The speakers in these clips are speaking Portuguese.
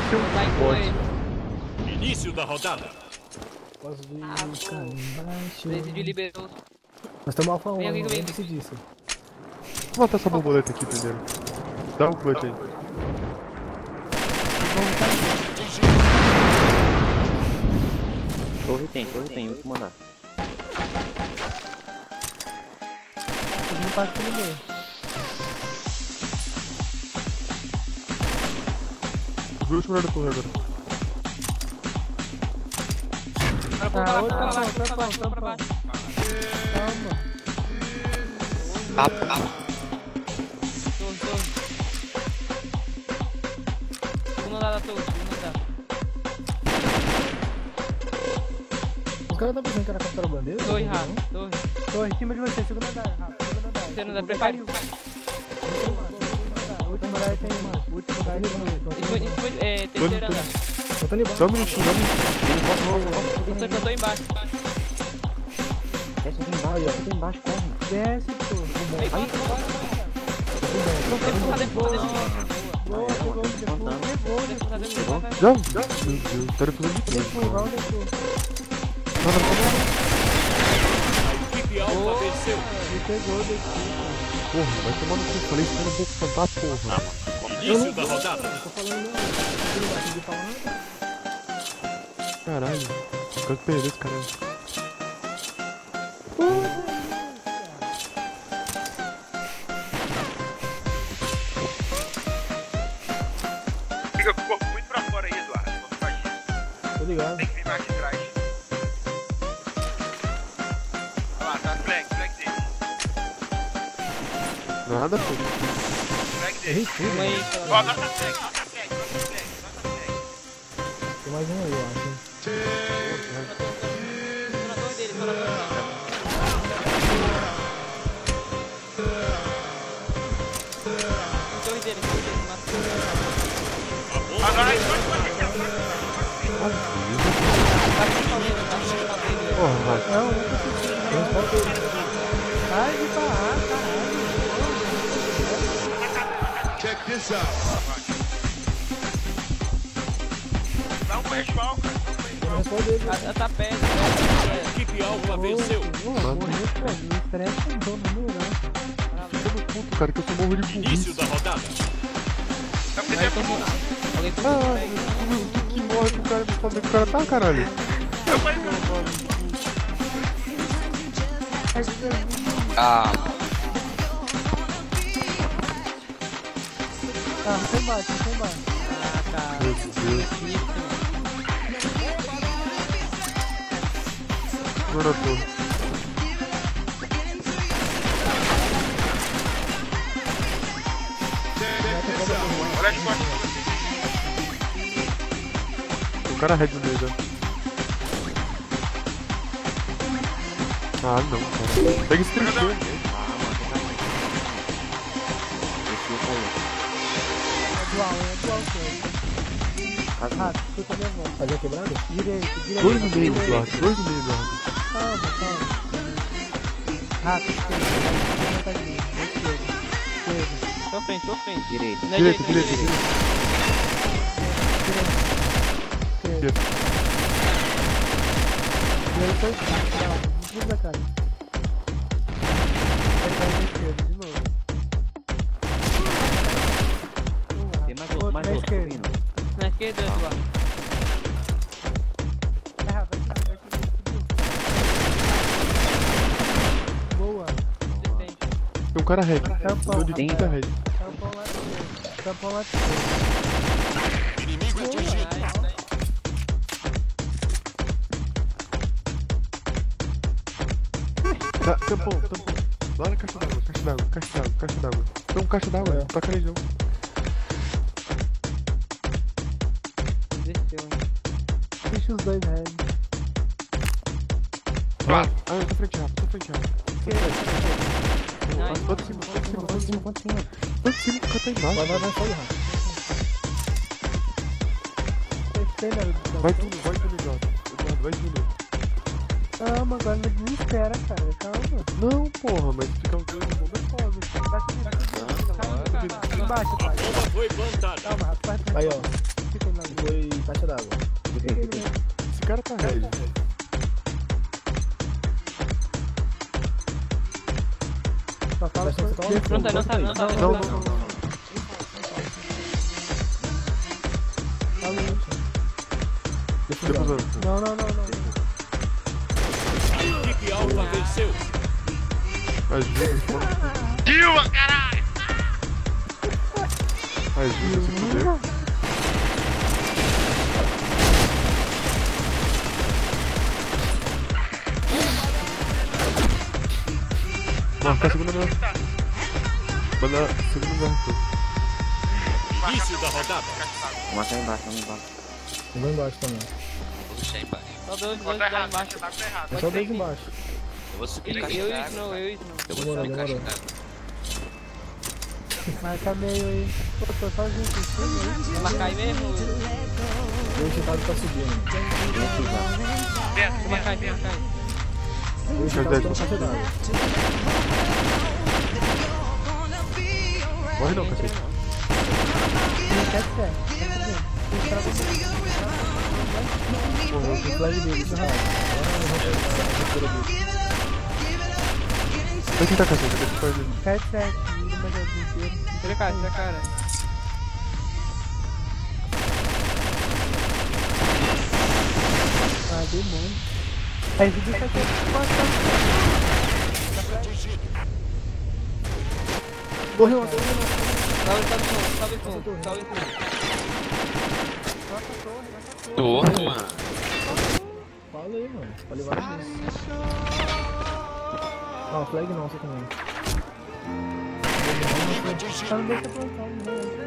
ser um bot. Início da rodada. Posso vir cá embaixo. Decidiu liberou. Nós estamos alfa 1, Vem aqui, não vem. lembre-se disso. Vou matar essa borboleta aqui primeiro. Dá um clutch aí. Torre tem, eu vou mandar. Ele não passa pelo meio. Viu o último lugar da torre agora. Ah, outro tampão. Calma. Torre. Segundo andar da torre, segundo andar. Os caras estão pensando que era capturar a bandeira? Torre, Rafa, torre. Torre, em cima de você, segundo andar, Rafa, segundo andar. Terceiro andar, prepare. Último lugar tem, mano. Último lugar tem. Terceiro andar. Eu tô ali embaixo. Só um minutinho, Eu tô embaixo. Desce aqui embaixo, corre. Desce, pô. Aí, bora. Depois. Boa, Já? Meu Deus, tá depois de tudo. A equipe alfa venceu. Porra, vai tomar no cu. Falei isso que eu não vou cantar, porra. Início da rodada. Caralho. Quase perdi esse caralho. Fica com o corpo muito pra fora aí, Eduardo. Quando faz isso. Tô ligado. Tem que vir mais de trás. Olha lá, tá flag dele. Nada, pô. Flag dele. Uma aí, Ó, nota flag. Tem mais um aí, eu acho. na torre dele, tô na torre. Torre dele, matou. Agora aí, Porra, vai. Não pode. Sai de barrar, caralho. Check this out. Dá um respawn, cara. Tá perto. A equipe alfa venceu. Morreu pra mim, estresse não dou no não. Puto, cara, que eu sou morro de burrice. Início da rodada. Alguém tem Que morre que o cara me fazer que o cara tá, caralho. Ah, Ah, não tem baixo. Meu Deus. Agora tô. Olha as costas. O cara red no meio já. Ah, não, cara. Pega esse trincheiro. Ah, escuta a minha voz. Fazer a quebrada? Direito. Dois no meio, Eduardo. Dois no meio, Eduardo. Calma. Rato, esquerda. Tô frente. direito. Na Direita. Esquerda. Direita, esquerda. Vamos da cara. Ele vai na esquerda, de novo. Tem mais outro, Na esquerda. subindo. Na esquerda, Eduardo. Vai boa. Defende. Tem um cara red. Tampão. Tô de tinta red. Tampão lá de esquerda. Inimigo atingido. Tá, tampão. Lá na caixa d'água. Tem um caixa d'água. Tá carejão. Desceu, hein. Deixa os dois red. Ah, eu tô frente rápido. Nice. Tô de cima, o cara tá embaixo. Vai só ir rápido. Vai tudo, Eduardo. Vai tudo. Calma, agora não desespera, cara. Calma. Não, porra, mas ficar os dois no mundo é foda. Embaixo, pai. A bomba foi plantada. Calma, rapaz. Aí, ó. fica lá. Foi caixa d'água. Esse cara tá red. Só fala que você tá onde? Não tá. Não. Depois eu... Não. A equipe alfa venceu. Ajuda, Dilma, caralho! ajuda se fuder. Marca a segunda mão. Manda a segunda mão. Início da rodada. Uma tá embaixo, uma embaixo. Eu vou embaixo também. Vou deixar embaixo. Só dois Tá lá errado, embaixo. tá errado. É só dois embaixo. Eu vou subir Eu caixa e d'água. Snow. Eu vou Demorou, subir caixa demorou. d'água. Marca meio aí. Pô, tô sozinho aqui em cima aí. Vou marcar aí mesmo. O Chicago tá subindo. Vou marcar aí. O Chicago tá no caixa d'água. Morre não, cacete. O flag dele tá errado. Vai tentar, cacete, deixa eu fazer. Tira a cara. Ah, demônio. Aí o vídeo tá aqui. Morreu. Sobe fundo. Torre, mano. Falei, mano. Falei várias vezes. Ah, flag não, você também. Tá, não deixa plantar, não.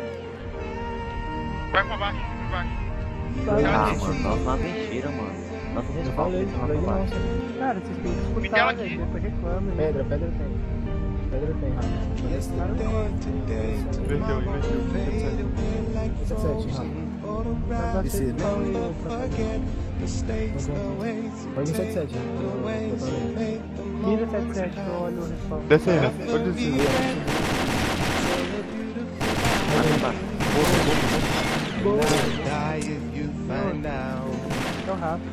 Vai pra baixo, Ah, mano, nossa, mentira, mano. Nossa, Eu respawn, falei, respawn flag pra não. baixo. Cara, vocês têm que Me escutar, dela velho. aqui. Depois reclama. Pedra tem. Pedra tem. Inverteu. 17, rápido. Descer, né? Pode vir 77. Vira 77, eu olho o respawn. Desce aí, pode descer. Então rápido.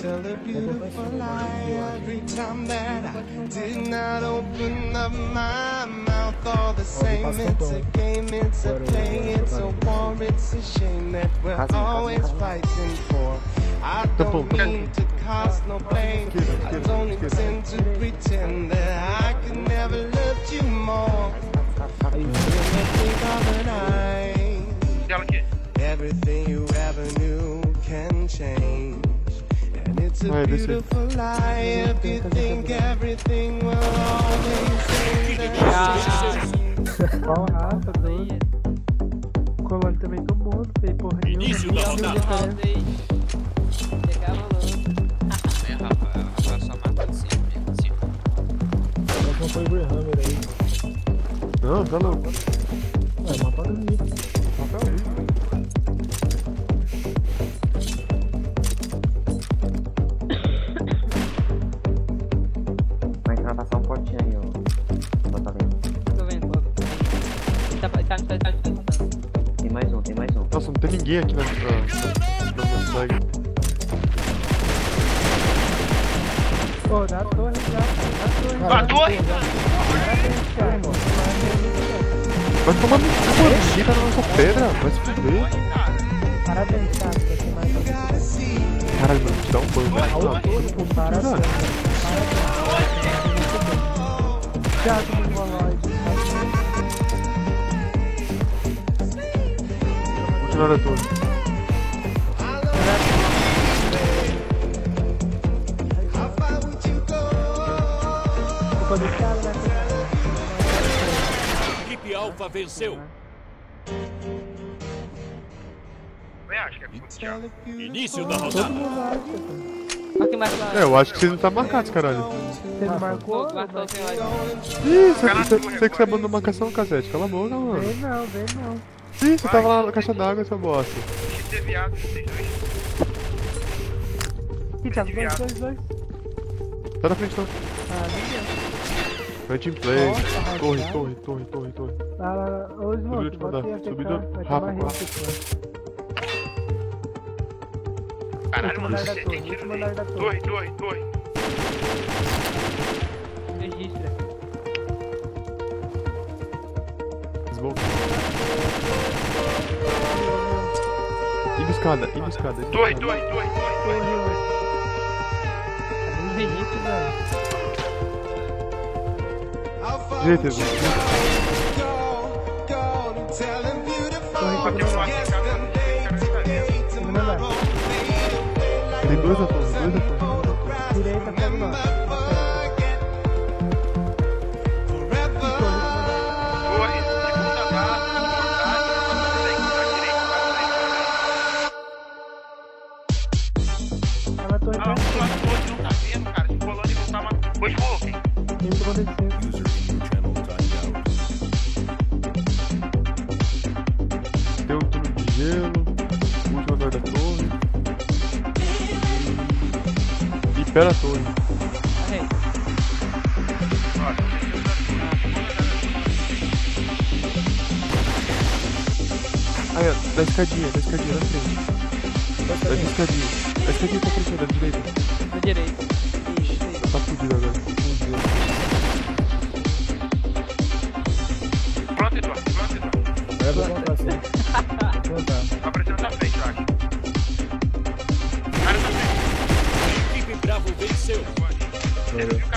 Every time that I did not open up my mouth, all the same. It's a game, it's a play, it's a war, it's a shame that we're always fighting for. I don't mean to cause no blame. I don't intend to pretend that I could never love you more. In the blink of an eye, Dela aqui. everything you ever knew can change. And it's a beautiful lie if you think everything will always stay the same. Ó, Rafa, doido. O Colônia também tomou, não fez porra nenhuma. Início da rodada. É, Rafa, agora só mata de sempre. Acho que foi o Greyhammer aí. Não, tá louco. É, mapa do livro. Mapa ali. Vai entrar passar um potinho aí, ó. Bota ali. Tô vendo. Tá no Tem mais um. Nossa, não tem ninguém aqui na minha flag. Pô, dá a torre já. Ah, torre! Vai tomar no cu, mano. Ninguém tá na nossa pedra. Vai se fuder. Parabéns, cara. Vai ser mais Caralho, mano, te dá um banho. Parabéns. Thiago do Mongoloide. Continuar a torre. Culpa do Thiago, né? A equipe alfa venceu. Eu acho que é muito Thiago. Início da Todo rodada. mundo acha, cara. Aqui mais lá. É, eu acho que vocês não tá marcados, caralho. Você não marcou? Marcou quem vai. Ih, você que você abandonou marcação, cacete. Cala a boca, mano. Vem não. Ih, você tava lá na caixa d'água, seu bosta. Deixa de ser viado, vocês dois. Ih, Thiago, dois. Tá na frente, não. Ah, não deu. Vai team play. Nossa, Torre. Lá. Ô, Smoke, Subiu, bota aí a subiu, PK. Vai rápido, tomar risco aqui, ó. Caralho, mano. Último andar da Tem torre, tiro último nele. andar da torre. Torre. Registra. Desvoltou. Indo escada. Torre. Um registro, velho. Direita, Edu. Ó, tem um aqui, cara. Segundo andar. Tem dois na torre. Direita, pega lá. Torre, segundo andar, Tá na torre, ah, o lado do outro não tá vendo, cara. Se colando e voltar, mano. Pois vou, filho. Tem que acontecer. User in your channel timed out. Tem um túnel de gelo. Último andar da torre. E pera a torre. Arrei. Aí, ó, da escadinha na frente. Da escadinha pra frente, da direita. Na direita. Isso. Tá fudido agora. Pronto, Eduardo. Eu vou plantar assim. Tá aparecendo na frente, eu acho. Cara, na frente. Equipe Bravo venceu. Você viu o cara